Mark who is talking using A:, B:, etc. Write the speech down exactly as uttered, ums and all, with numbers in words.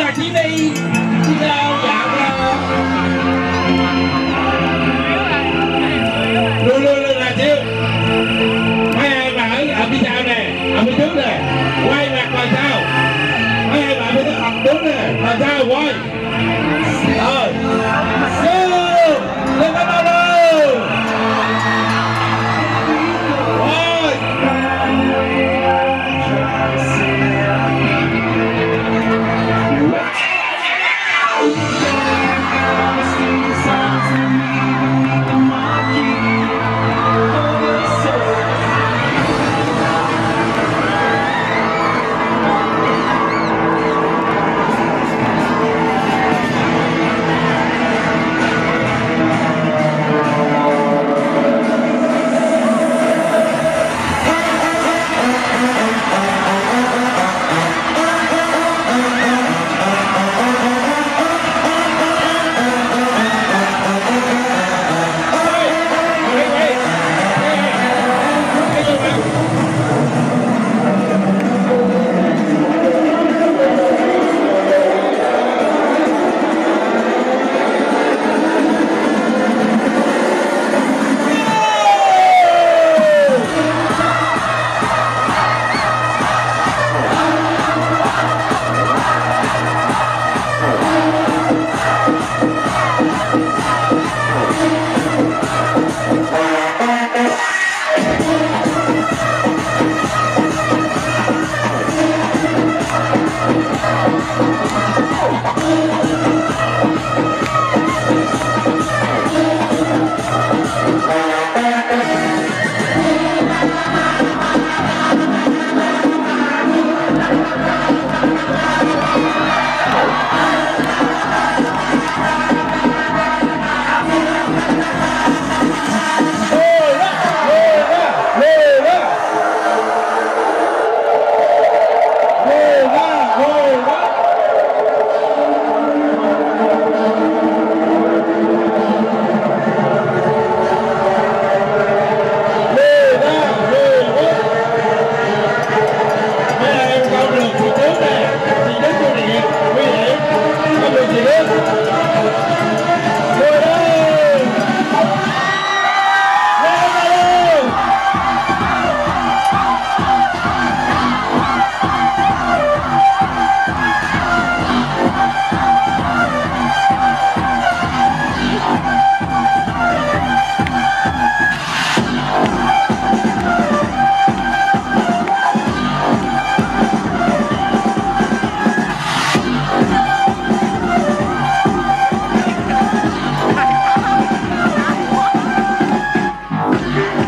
A: ngoài ti vi đi đâu dạo luôn luôn luôn là chiêu mấy em mà ở ở phía sau nè, ở phía trước nè, quay mặt vào sau mấy em ở phía trước học đúng nè, vào sau quay rồi lên lên